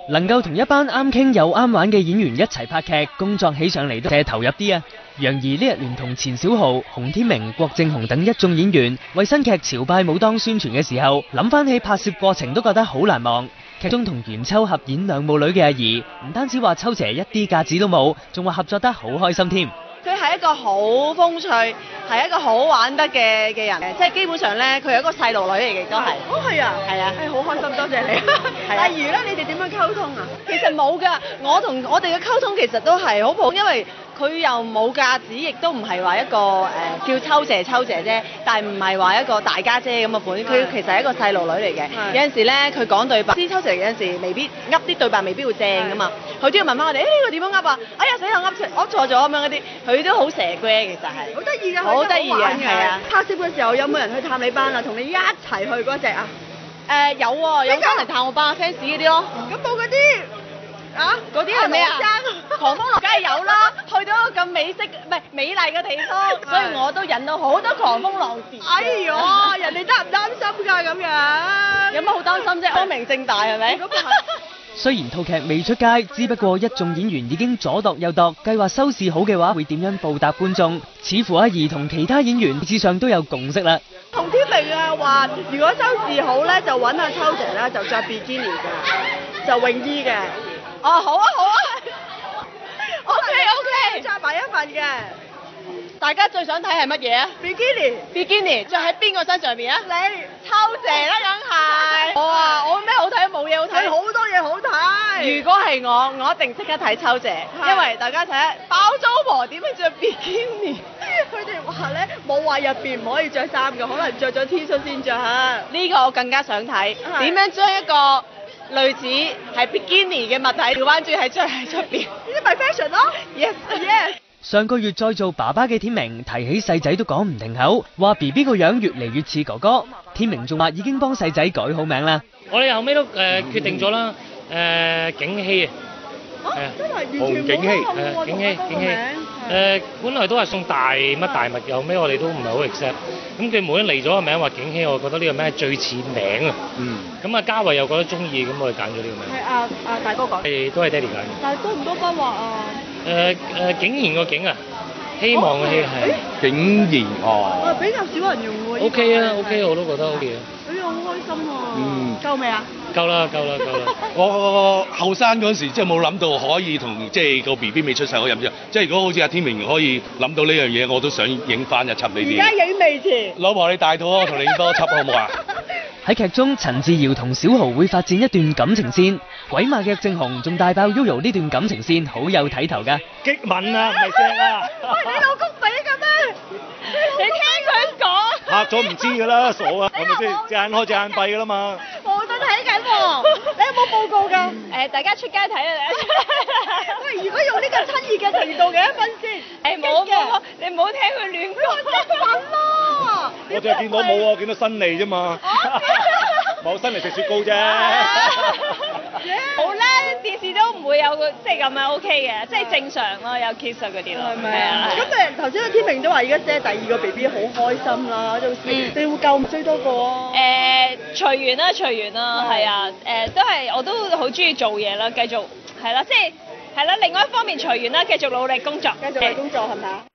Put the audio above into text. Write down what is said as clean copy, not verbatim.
能夠同一班啱傾又啱玩嘅演員一齊拍劇，工作起上嚟都投入啲啊！楊怡呢日聯同錢小豪、洪天明、郭正雄等一眾演員為新劇《潮拜武當》宣傳嘅時候，諗翻起拍攝過程都覺得好難忘。劇中同袁秋合演兩母女嘅阿怡，唔單止話秋姐一啲架子都冇，仲話合作得好開心添。 佢係一個好風趣，係一個好玩得嘅人，即係基本上咧，佢係一個細路女嚟嘅都係。 哦，係啊， 係啊， 好開心，多謝你。阿怡咧，你哋點樣溝通啊？ 其實冇㗎，我哋嘅溝通其實都係好普通，因為佢又冇架子，亦都唔係話一個叫秋姐啫，但係唔係話一個大家姐咁嘅款。佢其實係一個細路女嚟嘅。有陣時咧，佢講對白，啲秋姐有陣時未必噏啲對白，未必會正㗎嘛。佢都要問翻我哋，呢個點樣噏啊？哎呀死啦，噏錯咗咁樣嗰啲，佢都好蛇龜，其實係。 好得意㗎， 好得意嘅，係啊！ 拍攝嘅時候有冇人去探你班啊？同你一齊去嗰隻啊？ 有喎，有翻嚟探我班 fans 嗰啲咯。 咁冇嗰啲啊？ 嗰啲係咩啊？狂風浪梗係有啦，去到一個咁美麗嘅地方，所以我都引到好多狂風浪士。 哎呀，人哋擔唔擔心㗎咁樣？ 有乜好擔心啫？光明正大係咪？ 雖然套劇未出街，只不過一眾演員已經左度右度，計劃收視好嘅話會點樣報答觀眾。似乎阿怡同其他演員大致上都有共識啦。 洪天明啊話，如果收視好咧，就揾阿秋姐咧就着比基尼嘅，就泳衣嘅。 哦，好啊，OK， 着埋一份嘅。 大家最想睇係乜嘢啊？比基尼着喺邊個身上邊啊？ 你秋姐啦，梗係。我咩好睇？冇嘢好睇。 好多嘢好睇。 如果係我一定即刻睇秋姐，因為大家睇下包租婆點樣着比基尼。 佢哋話咧冇話入邊唔可以着衫嘅，可能着咗 T 恤先着嚇。 呢個我更加想睇，點樣將一個類似係比基尼嘅物體調翻轉係着喺出邊？ 呢啲咪 fashion 咯。Yes。 上個月再做爸爸嘅天明提起細仔都講唔停口，話 BB 個樣越嚟越似哥哥。天明仲話已經幫細仔改好名啦。 我哋後尾都決定咗啦，景熙啊， 真係完全冇景熙，本來都係送大物，後尾我哋都唔係好 accept。咁佢無端嚟咗個名話景熙，我覺得呢個名係最似名啊。咁啊嘉慧又覺得中意，咁我哋揀咗呢個名。 係阿大哥講。 都係爹哋揀嘅。 但係多唔多筆畫啊？ 竟然個景啊，希望嘅希係。 竟然哦。 比較少人用喎。 OK 啊 ，OK 我都覺得 OK 啊。 哎呀，好開心啊！夠未啊？ 夠啦。 我後生嗰陣時，即係冇諗到可以同即係個 BB 未出世嗰陣，即係如果好似阿天明可以諗到呢樣嘢，我都想影翻一輯呢啲。 而家影未遲。 老婆你大肚啊，我同你影多一輯好唔好啊？ 喺劇中，陳自瑤同小豪會發展一段感情線，鬼馬嘅正雄仲大爆 Yoyo 呢段感情線好有睇頭㗎。 激吻啊，唔係聲啊！ 喂，你老公俾㗎咩？ 你聽佢講。 嚇咗唔知㗎啦，傻啊，係咪先？隻眼開隻眼閉㗎啦嘛。 我都睇緊喎。 你有冇報告㗎？ 大家出街睇啊！ 喂，如果用呢個親熱嘅程度幾多分先？ 冇，你唔好聽佢亂講。 激吻咯！ 我淨係見到冇喎，見到新嚟啫嘛。冇新嚟食雪糕啫。 好啦，電視都唔會有即係咁樣 OK 嘅，即係正常咯，有 kiss 嗰啲咯。 係咪啊？咁頭先阿天明都話而家即係第二個 BB 好開心啦，到時你會夠唔追多個啊？ 隨緣啦，係啊，都係我都好中意做嘢啦，繼續係啦，即係係啦，另外一方面隨緣啦，繼續努力工作。 繼續努力工作係咪啊？